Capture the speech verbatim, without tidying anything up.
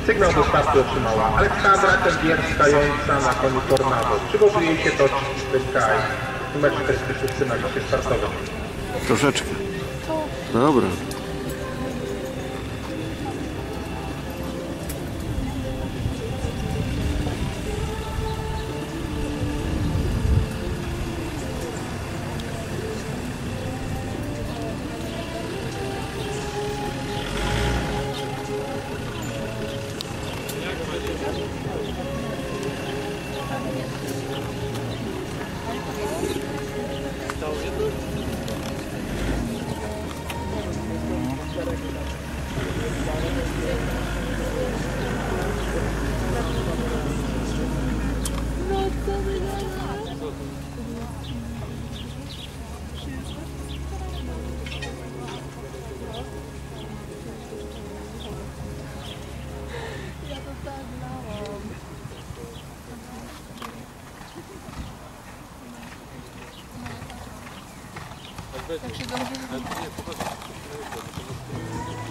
Sygnał do startu otrzymała Aleksandra Kędzierska-Jońca na koniu Tornado. Przygotuje jej się do Sky numer czterdzieści sześć na liście startowym. Troszeczkę. Dobra. Tak się dobrze